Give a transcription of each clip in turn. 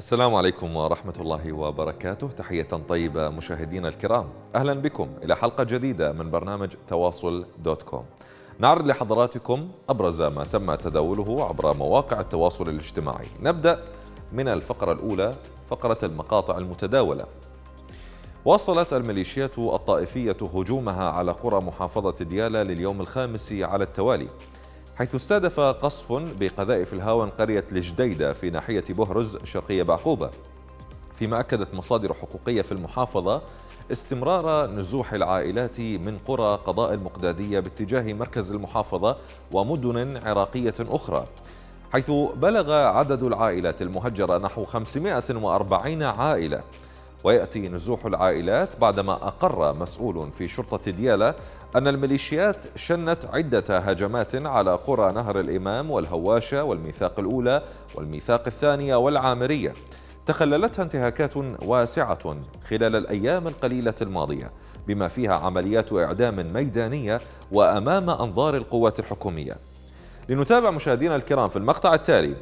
السلام عليكم ورحمة الله وبركاته. تحية طيبة مشاهدينا الكرام، أهلا بكم إلى حلقة جديدة من برنامج تواصل دوت كوم. نعرض لحضراتكم أبرز ما تم تداوله عبر مواقع التواصل الاجتماعي. نبدأ من الفقرة الأولى، فقرة المقاطع المتداولة. واصلت الميليشيات الطائفية هجومها على قرى محافظة ديالى لليوم الخامس على التوالي، حيث استهدف قصف بقذائف الهاون قرية الجديدة في ناحية بهرز شرقية بعقوبة، فيما أكدت مصادر حقوقية في المحافظة استمرار نزوح العائلات من قرى قضاء المقدادية باتجاه مركز المحافظة ومدن عراقية أخرى، حيث بلغ عدد العائلات المهجرة نحو 540 عائلة. ويأتي نزوح العائلات بعدما أقر مسؤول في شرطة ديالى أن الميليشيات شنت عدة هجمات على قرى نهر الإمام والهواشة والميثاق الأولى والميثاق الثانية والعامرية، تخللتها انتهاكات واسعة خلال الأيام القليلة الماضية، بما فيها عمليات إعدام ميدانية وأمام أنظار القوات الحكومية. لنتابع مشاهدينا الكرام في المقطع التالي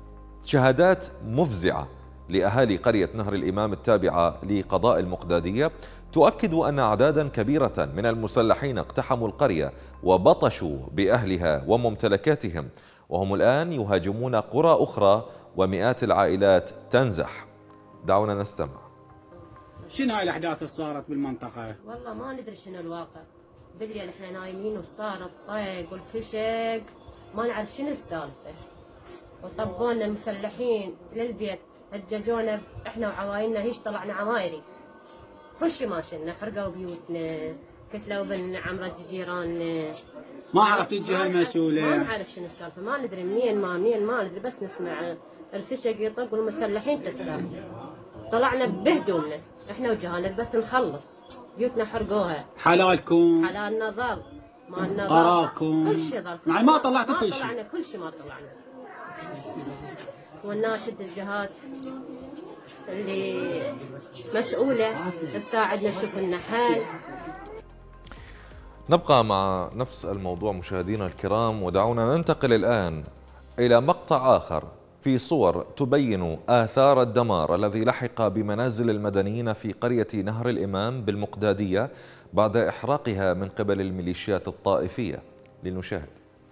شهادات مفزعة لأهالي قرية نهر الإمام التابعة لقضاء المقدادية تؤكد أن أعدادا كبيرة من المسلحين اقتحموا القرية وبطشوا بأهلها وممتلكاتهم، وهم الآن يهاجمون قرى أخرى ومئات العائلات تنزح. دعونا نستمع. شنو هاي الأحداث اللي صارت بالمنطقة؟ والله ما ندري شنو الواقع. بالليل احنا نايمين وصار الطيق والفشق، ما نعرف شنو السالفة. وطبونا المسلحين للبيت، هججونا احنا وعوايلنا، هيش طلعنا عمايري. خش ما شلنا، حرقوا بيوتنا، كتلوا بن عمرة جيراننا. ما عرفت الجهة المسؤولة؟ ما نعرف شنو السالفة، ما ندري منين ما ندري، بس نسمع الفشق يطق والمسلحين تفتح. طلعنا بهدومنا احنا وجهانا بس نخلص، بيوتنا حرقوها. حلالكم؟ حلالنا ظل، مالنا ظل، قراكم؟ كل شيء ظل. يعني ما طلعتوا كل شيء؟ طلعنا كل شيء، ما طلعنا. والناشد الجهات اللي مسؤولة تساعدنا نشوف لنا حل. نبقى مع نفس الموضوع مشاهدينا الكرام، ودعونا ننتقل الآن إلى مقطع آخر في صور تبين آثار الدمار الذي لحق بمنازل المدنيين في قرية نهر الإمام بالمقدادية بعد إحراقها من قبل الميليشيات الطائفية. لنشاهد.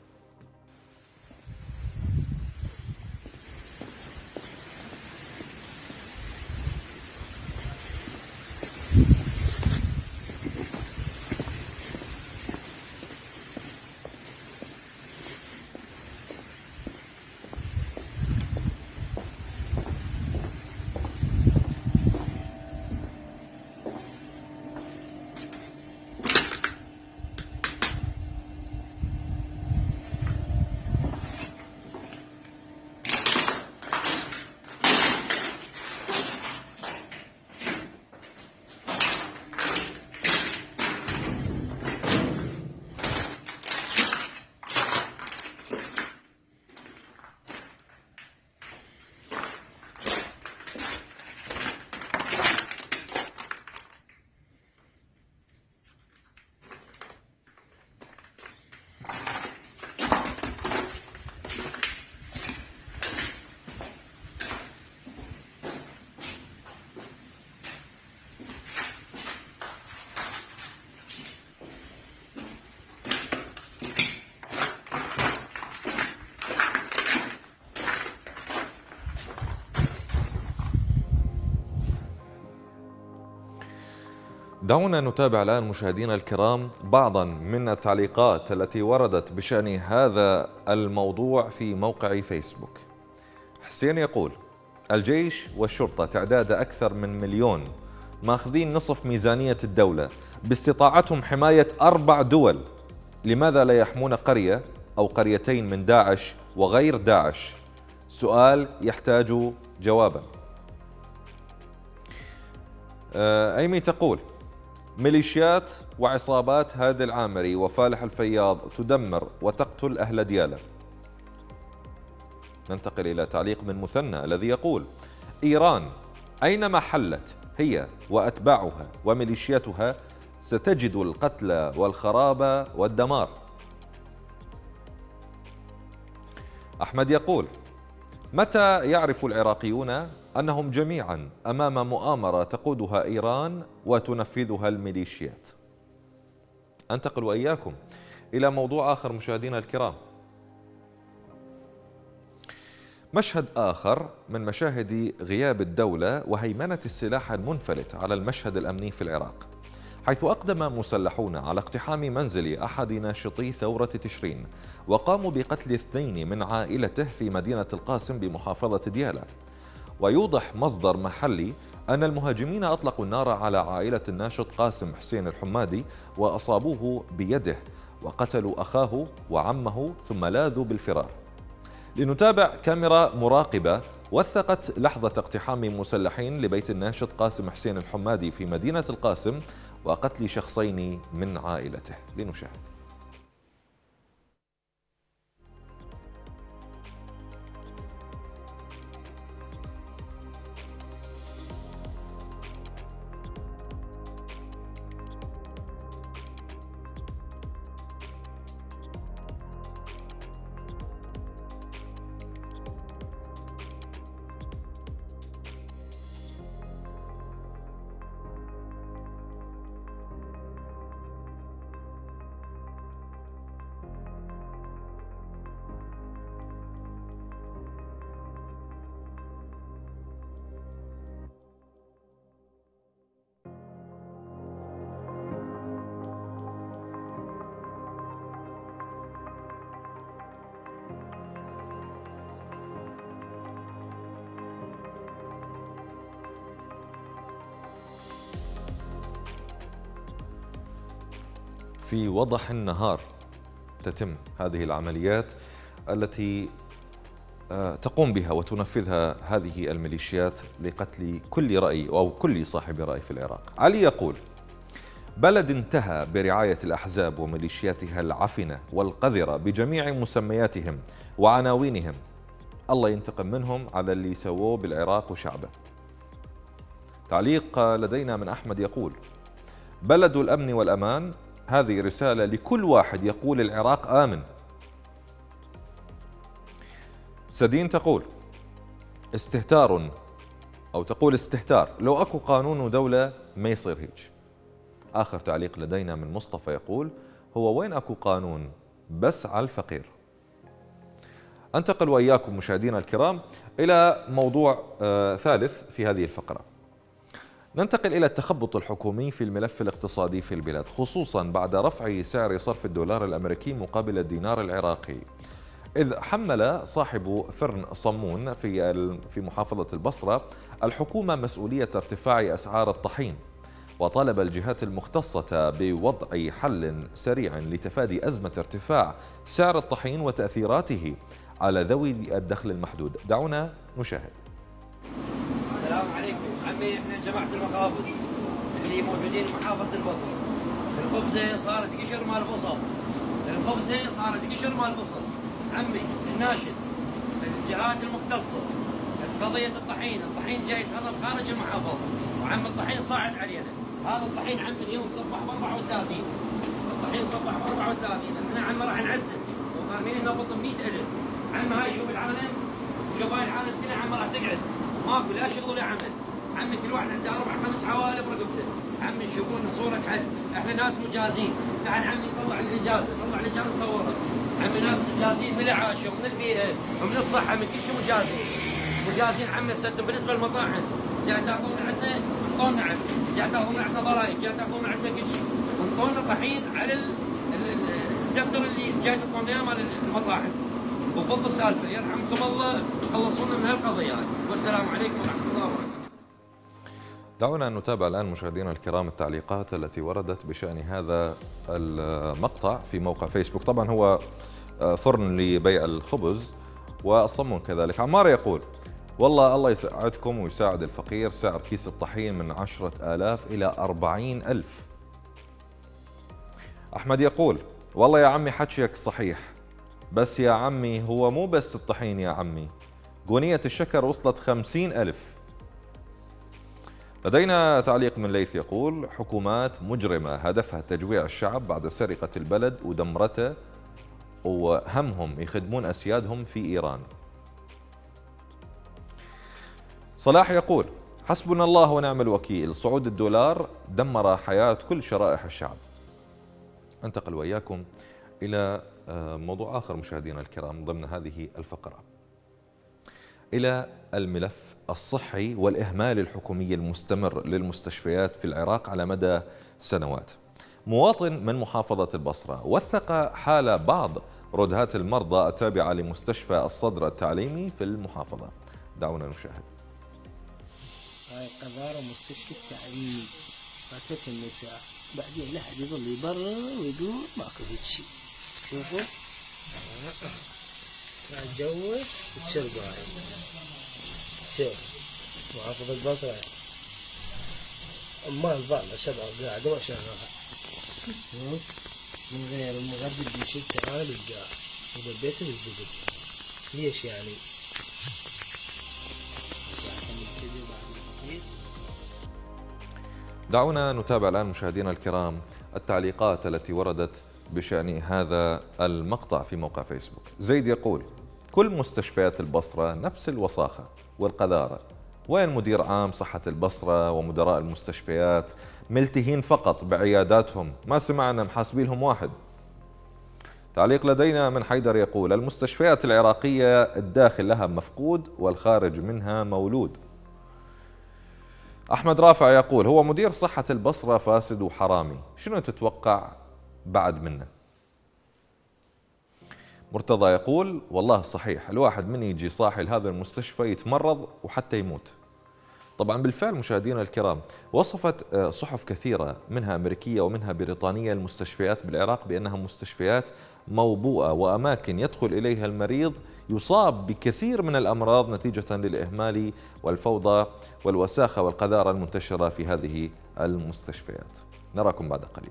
دعونا نتابع الآن مشاهدينا الكرام بعضا من التعليقات التي وردت بشأن هذا الموضوع في موقع فيسبوك. حسين يقول: الجيش والشرطة تعداد أكثر من 1,000,000 ماخذين نصف ميزانية الدولة، باستطاعتهم حماية 4 دول، لماذا لا يحمون قرية أو قريتين من داعش وغير داعش؟ سؤال يحتاج جوابا. أيمي تقول: ميليشيات وعصابات هادي العامري وفالح الفياض تدمر وتقتل أهل ديالى. ننتقل إلى تعليق من مثنى الذي يقول: إيران أينما حلت هي وأتباعها وميليشياتها ستجد القتل والخراب والدمار. أحمد يقول: متى يعرف العراقيون أنهم جميعا أمام مؤامرة تقودها إيران وتنفذها الميليشيات؟ أنتقل وإياكم إلى موضوع آخر مشاهدينا الكرام. مشهد آخر من مشاهد غياب الدولة وهيمنة السلاح المنفلت على المشهد الأمني في العراق، حيث أقدم مسلحون على اقتحام منزل أحد ناشطي ثورة تشرين وقاموا بقتل 2 من عائلته في مدينة القاسم بمحافظة ديالى. ويوضح مصدر محلي أن المهاجمين أطلقوا النار على عائلة الناشط قاسم حسين الحمادي وأصابوه بيده وقتلوا أخاه وعمه ثم لاذوا بالفرار. لنتابع كاميرا مراقبة وثقت لحظة اقتحام مسلحين لبيت الناشط قاسم حسين الحمادي في مدينة القاسم وقتل شخصين من عائلته. لنشاهد. في وضح النهار تتم هذه العمليات التي تقوم بها وتنفذها هذه الميليشيات لقتل كل رأي أو كل صاحب رأي في العراق. علي يقول: بلد انتهى برعاية الأحزاب وميليشياتها العفنة والقذرة بجميع مسمياتهم وعناوينهم، الله ينتقم منهم على اللي سووه بالعراق وشعبه. تعليق لدينا من أحمد يقول: بلد الأمن والأمان، هذه رسالة لكل واحد يقول العراق آمن. سدين تقول: استهتار، أو تقول استهتار، لو أكو قانون ودولة ما يصير هيك. آخر تعليق لدينا من مصطفى يقول: هو وين أكو قانون بس على الفقير. أنتقل وإياكم مشاهدينا الكرام إلى موضوع ثالث في هذه الفقرة. ننتقل إلى التخبط الحكومي في الملف الاقتصادي في البلاد، خصوصا بعد رفع سعر صرف الدولار الأمريكي مقابل الدينار العراقي، إذ حمل صاحب فرن صمون في محافظة البصرة الحكومة مسؤولية ارتفاع أسعار الطحين، وطالب الجهات المختصة بوضع حل سريع لتفادي أزمة ارتفاع سعر الطحين وتأثيراته على ذوي الدخل المحدود. دعونا نشاهد. السلام عليكم. عمي احنا جماعة المخابز اللي موجودين بمحافظة البصرة، الخبزة صارت قشر مال بصل، الخبزة صارت قشر مال بصل. عمي الناشد الجهات المختصة قضية الطحين جاي يتهرب خارج المحافظة، وعم الطحين صاعد علينا. هذا الطحين عم اليوم صبح ب 34، الطحين صبح ب 34. احنا عم راح نعزل وفاهمين نقبض 100,000. عم هاي شوف العالم، شباب العالم كلها عم راح تقعد ماكو لا شغل ولا عمل. عمي كل واحد عنده 4-5 عوائل برقبته. عمي يشوفون صورة حل، احنا ناس مجازين. تعال عمي طلع الإجازة، صورها. عمي ناس مجازين من الإعاشة ومن البيئة ومن الصحة، من كل شيء مجازين عمي. صدق بالنسبة للمطاعم جاي تاخذون عندنا، انطونا عمي، جاي تاخذون عندنا ضرائب، جاي تاخذون عندنا كل شيء، انطونا طحين على الدفتر اللي جاي تعطونا اياه مال المطاعم. وضد السالفة، يرحمكم الله خلصونا من هالقضية. والسلام عليكم ورحمة الله وبركاته. دعونا نتابع الآن مشاهدينا الكرام التعليقات التي وردت بشأن هذا المقطع في موقع فيسبوك. طبعا هو فرن لبيع الخبز والصمون كذلك. عمار يقول: والله الله يساعدكم ويساعد الفقير، سعر كيس الطحين من 10,000 إلى 40,000. أحمد يقول: والله يا عمي حكيك صحيح، بس يا عمي هو مو بس الطحين يا عمي، قونية الشكر وصلت 50,000. لدينا تعليق من ليث يقول: حكومات مجرمة هدفها تجويع الشعب بعد سرقة البلد ودمرته، وهمهم يخدمون أسيادهم في إيران. صلاح يقول: حسبنا الله ونعم الوكيل، صعود الدولار دمر حياة كل شرائح الشعب. انتقل وإياكم إلى موضوع آخر مشاهدينا الكرام ضمن هذه الفقرة، إلى الملف الصحي والإهمال الحكومي المستمر للمستشفيات في العراق على مدى سنوات. مواطن من محافظة البصرة وثق حال بعض ردهات المرضى التابعة لمستشفى الصدر التعليمي في المحافظة. دعونا نشاهد. هاي قذارة مستشفى التعليم فاتت النساء، بعدين لحد يظل يبرر ويقول ماكو هيك شيء. شوفوا اتجوز وتشرب هاي. شوف محافظة البصرة أمال بعض شباب قاعدة وشغالة من غير المغرب يشيل تعال القاع وضبيته بالزبد. ليش يعني؟ دعونا نتابع الآن مشاهدينا الكرام التعليقات التي وردت بشأن هذا المقطع في موقع فيسبوك. زيد يقول: كل مستشفيات البصرة نفس الوساخة والقذارة، وين مدير عام صحة البصرة ومدراء المستشفيات؟ ملتهين فقط بعياداتهم، ما سمعنا محاسبينهم واحد. تعليق لدينا من حيدر يقول: المستشفيات العراقية الداخل لها مفقود والخارج منها مولود. أحمد رافع يقول: هو مدير صحة البصرة فاسد وحرامي، شنو تتوقع بعد منه؟ مرتضى يقول: والله صحيح، الواحد من يجي صاحي لهذا المستشفى يتمرض وحتى يموت. طبعا بالفعل مشاهدينا الكرام وصفت صحف كثيرة منها أمريكية ومنها بريطانية المستشفيات بالعراق بأنها مستشفيات موبوءة وأماكن يدخل إليها المريض يصاب بكثير من الأمراض نتيجة للإهمال والفوضى والوساخة والقذارة المنتشرة في هذه المستشفيات. نراكم بعد قليل.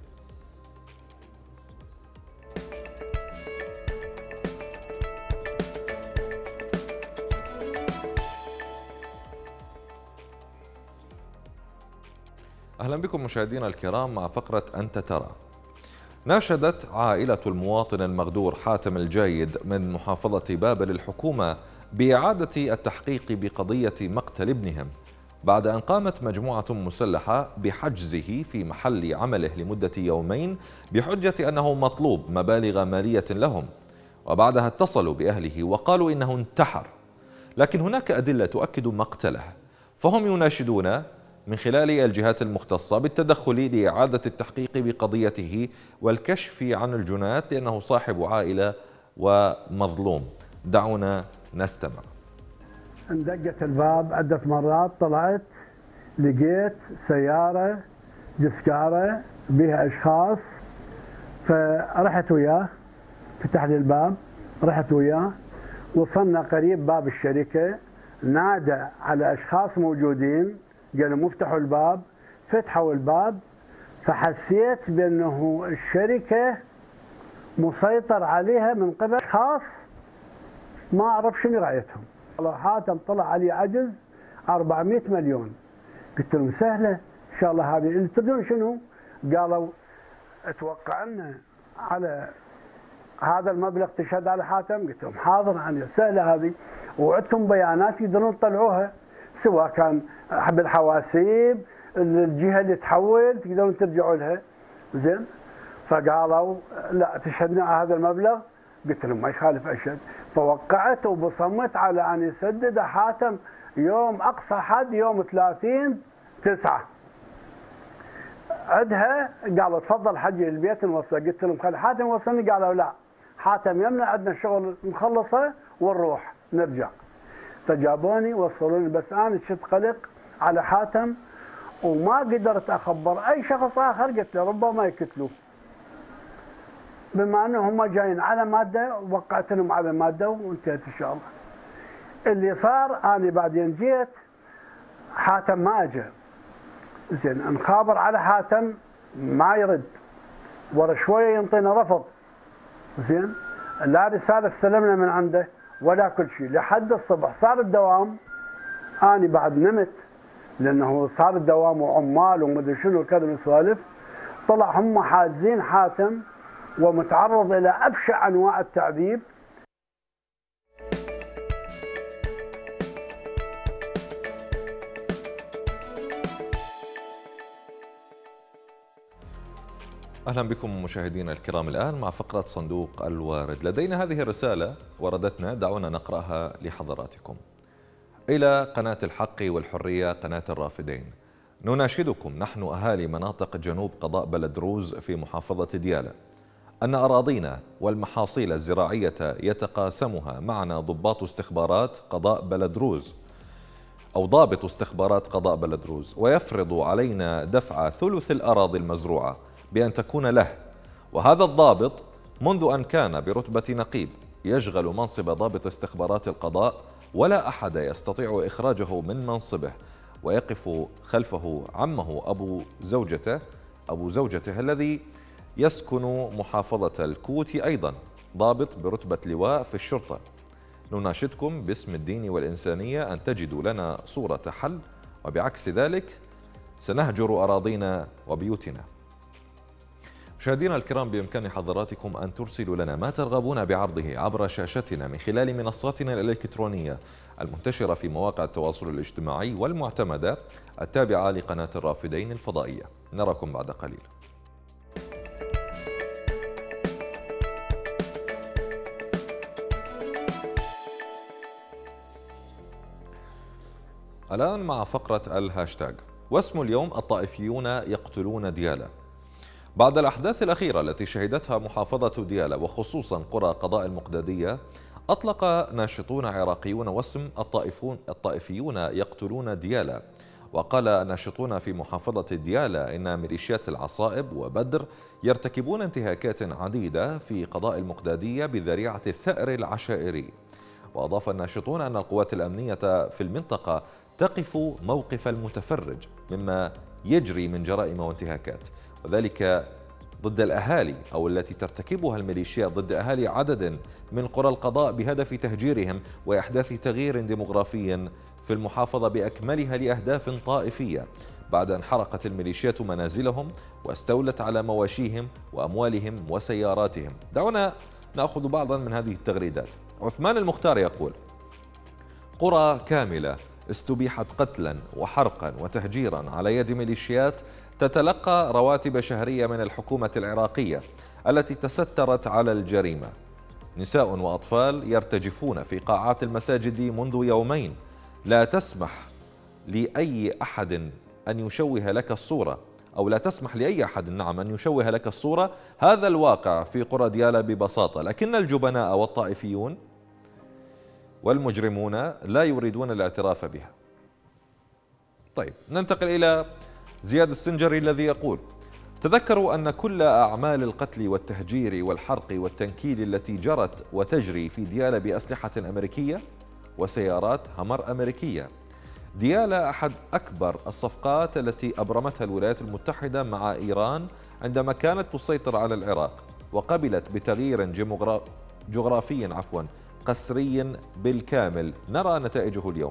أهلا بكم مشاهدينا الكرام مع فقرة أنت ترى. ناشدت عائلة المواطن المغدور حاتم الجايد من محافظة بابل الحكومة بإعادة التحقيق بقضية مقتل ابنهم بعد أن قامت مجموعة مسلحة بحجزه في محل عمله لمدة يومين بحجة أنه مطلوب مبالغ مالية لهم، وبعدها اتصلوا بأهله وقالوا إنه انتحر، لكن هناك أدلة تؤكد مقتله، فهم يناشدون من خلال الجهات المختصة بالتدخل لإعادة التحقيق بقضيته والكشف عن الجنات لأنه صاحب عائلة ومظلوم. دعونا نستمع. دقت الباب عدة مرات، طلعت لقيت سيارة جسكارة بها أشخاص، فرحت وياه، فتح لي الباب، رحت وياه، وصلنا قريب باب الشركة، نادى على أشخاص موجودين، قالوا مفتحوا الباب، فتحوا الباب، فحسيت بأنه الشركة مسيطر عليها من قبل أشخاص ما أعرف شنو رأيتهم. حاتم طلع عليه عجز 400 مليون. قلت لهم سهلة إن شاء الله هذه، اللي تدرون شنو؟ قالوا اتوقع لنا على هذا المبلغ تشهد على حاتم. قلت لهم حاضر، يعني سهلة هذه، وعندكم بيانات يقدرون تطلعوها، سواء كان بالحواسيب، الجهة اللي تحول تقدرون ترجعوا لها. زين، فقالوا لا تشهدنا على هذا المبلغ. قلت لهم ما يخالف أشهد، فوقعت وبصمت على أن يسدد حاتم يوم أقصى حد يوم 30/9. عدها قالوا تفضل حجي البيت نوصل. قلت لهم خلي حاتم يوصلني، قالوا لا، حاتم يمنع، عندنا شغل نخلصه ونروح نرجع. فجابوني وصلوني، بس أنا شفت قلق على حاتم وما قدرت أخبر أي شخص آخر. قلت له ربما يقتلوه، بما أنه هم جايين على مادة، وقعت لهم على مادة وانتهت إن شاء الله. اللي صار أنا بعدين جيت، حاتم ما أجى. زين، نخابر على حاتم ما يرد، ورا شوية ينطينا رفض. زين، لا رسالة استلمنا من عنده ولا كل شيء، لحد الصبح صار الدوام. أنا بعد نمت لأنه صار الدوام وعمال ومدري شنو كذا من سوالف. طلع هم حاجزين حاتم ومتعرض إلى أبشع أنواع التعذيب. أهلا بكم مشاهدينا الكرام. الآن مع فقرة صندوق الوارد. لدينا هذه الرسالة وردتنا، دعونا نقرأها لحضراتكم. إلى قناة الحق والحرية، قناة الرافدين، نناشدكم نحن أهالي مناطق جنوب قضاء بلد روز في محافظة ديالى أن أراضينا والمحاصيل الزراعية يتقاسمها معنا ضباط استخبارات قضاء بلد روز أو ضابط استخبارات قضاء بلد روز، ويفرض علينا دفع ثلث الأراضي المزروعة بأن تكون له. وهذا الضابط منذ أن كان برتبة نقيب يشغل منصب ضابط استخبارات القضاء، ولا أحد يستطيع إخراجه من منصبه، ويقف خلفه عمه أبو زوجته الذي يسكن محافظة الكوت، أيضا ضابط برتبة لواء في الشرطة. نناشدكم باسم الدين والإنسانية أن تجدوا لنا صورة حل، وبعكس ذلك سنهجر أراضينا وبيوتنا. مشاهدينا الكرام، بإمكان حضراتكم أن ترسلوا لنا ما ترغبون بعرضه عبر شاشتنا من خلال منصاتنا الإلكترونية المنتشرة في مواقع التواصل الاجتماعي والمعتمدة التابعة لقناة الرافدين الفضائية. نراكم بعد قليل. الآن مع فقرة الهاشتاج، واسم اليوم: الطائفيون يقتلون ديالى. بعد الأحداث الأخيرة التي شهدتها محافظة ديالى وخصوصا قرى قضاء المقدادية، أطلق ناشطون عراقيون واسم الطائفيون يقتلون ديالى. وقال ناشطون في محافظة ديالى إن ميليشيات العصائب وبدر يرتكبون انتهاكات عديدة في قضاء المقدادية بذريعة الثأر العشائري. وأضاف الناشطون أن القوات الأمنية في المنطقة تقف موقف المتفرج مما يجري من جرائم وانتهاكات، وذلك ضد الأهالي أو التي ترتكبها الميليشيات ضد أهالي عدد من قرى القضاء بهدف تهجيرهم وإحداث تغيير ديمغرافي في المحافظة بأكملها لأهداف طائفية، بعد أن حرقت الميليشيات منازلهم واستولت على مواشيهم وأموالهم وسياراتهم. دعونا نأخذ بعضا من هذه التغريدات. عثمان المختار يقول: قرى كاملة استبيحت قتلا وحرقا وتهجيرا على يد ميليشيات تتلقى رواتب شهرية من الحكومة العراقية التي تسترت على الجريمة. نساء وأطفال يرتجفون في قاعات المساجد منذ يومين. لا تسمح لأي أحد أن يشوه لك الصورة، أو لا تسمح لأي أحد أن يشوه لك الصورة. هذا الواقع في قرى ديالى ببساطة، لكن الجبناء والطائفيون والمجرمون لا يريدون الاعتراف بها. طيب، ننتقل إلى زياد السنجري الذي يقول: تذكروا أن كل أعمال القتل والتهجير والحرق والتنكيل التي جرت وتجري في ديالى بأسلحة أمريكية وسيارات همر أمريكية. ديالى أحد أكبر الصفقات التي أبرمتها الولايات المتحدة مع إيران عندما كانت تسيطر على العراق، وقبلت بتغيير جغرافي قسري بالكامل نرى نتائجه اليوم.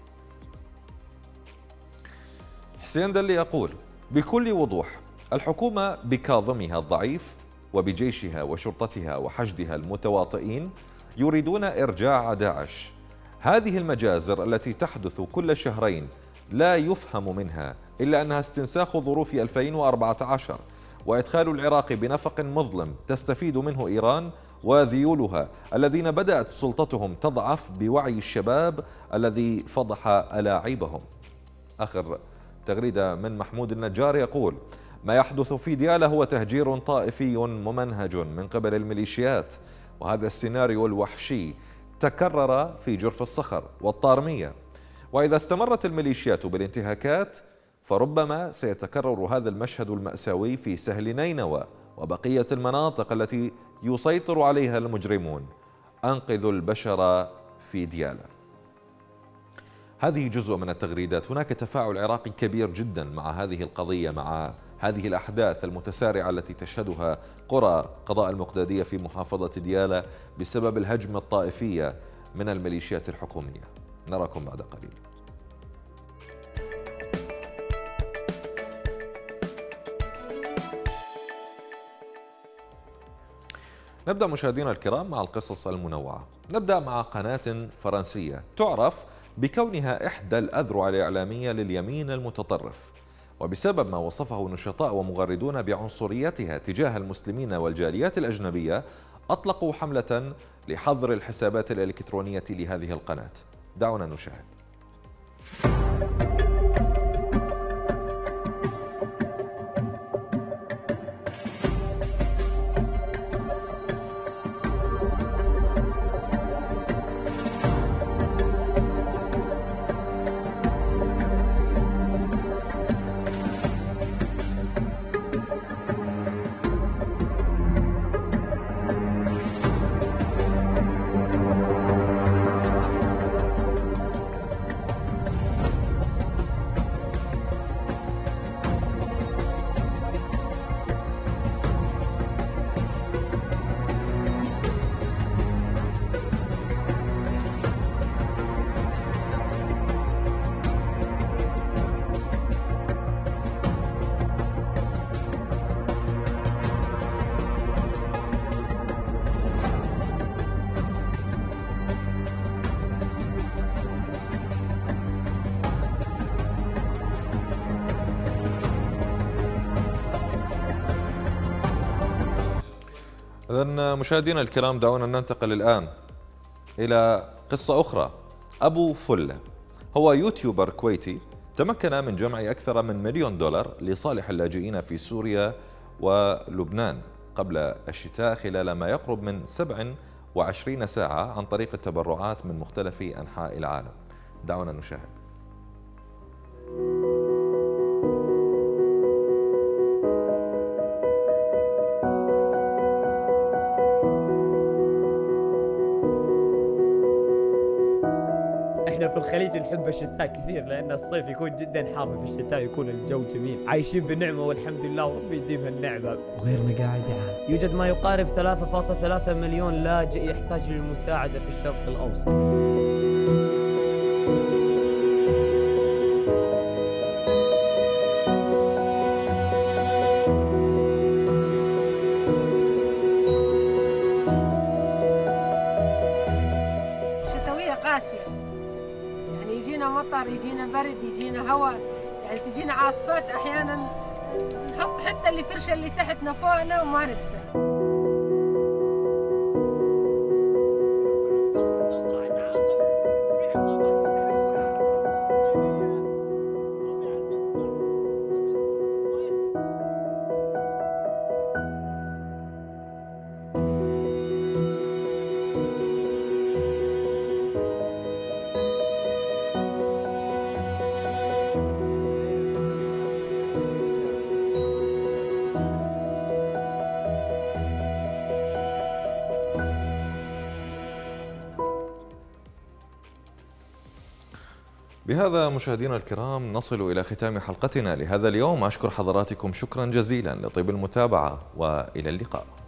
حسين دلي يقول: بكل وضوح الحكومة بكاظمها الضعيف وبجيشها وشرطتها وحشدها المتواطئين يريدون إرجاع داعش. هذه المجازر التي تحدث كل شهرين لا يفهم منها إلا أنها استنساخ ظروف 2014 وإدخال العراق بنفق مظلم تستفيد منه إيران وذيولها الذين بدأت سلطتهم تضعف بوعي الشباب الذي فضح ألاعيبهم. آخر تغريدة من محمود النجار يقول: ما يحدث في ديالى هو تهجير طائفي ممنهج من قبل الميليشيات، وهذا السيناريو الوحشي تكرر في جرف الصخر والطارمية، وإذا استمرت الميليشيات بالانتهاكات فربما سيتكرر هذا المشهد المأساوي في سهل نينوى وبقية المناطق التي يسيطر عليها المجرمون. أنقذوا البشر في ديالى. هذه جزء من التغريدات. هناك تفاعل عراقي كبير جدا مع هذه القضية، مع هذه الأحداث المتسارعة التي تشهدها قرى قضاء المقدادية في محافظة ديالى بسبب الهجمة الطائفية من الميليشيات الحكومية. نراكم بعد قليل. نبدأ مشاهدينا الكرام مع القصص المنوعة. نبدأ مع قناة فرنسية تعرف بكونها إحدى الأذرع الإعلامية لليمين المتطرف، وبسبب ما وصفه نشطاء ومغردون بعنصريتها تجاه المسلمين والجاليات الأجنبية أطلقوا حملة لحظر الحسابات الإلكترونية لهذه القناة. دعونا نشاهد. إذن مشاهدينا الكرام، دعونا ننتقل الآن إلى قصة أخرى. أبو فلة هو يوتيوبر كويتي تمكن من جمع أكثر من $1,000,000 لصالح اللاجئين في سوريا ولبنان قبل الشتاء خلال ما يقرب من 27 ساعة عن طريق التبرعات من مختلف أنحاء العالم. دعونا نشاهد. احنا في الخليج نحب الشتاء كثير لان الصيف يكون جدا حار، في الشتاء يكون الجو جميل، عايشين بنعمه والحمد لله وربي يديمها النعمه. وغيرنا قاعد يعاني. يوجد ما يقارب 3.3 مليون لاجئ يحتاج للمساعده في الشرق الاوسط. شتويه قاسيه، يعني يجينا مطر، يجينا برد، يجينا هواء، يعني تجينا عاصفات احيانا نحط حتى الفرشه اللي تحتنا فوقنا وما ندفع. بهذا مشاهدينا الكرام نصل إلى ختام حلقتنا لهذا اليوم. أشكر حضراتكم شكرا جزيلا لطيب المتابعة وإلى اللقاء.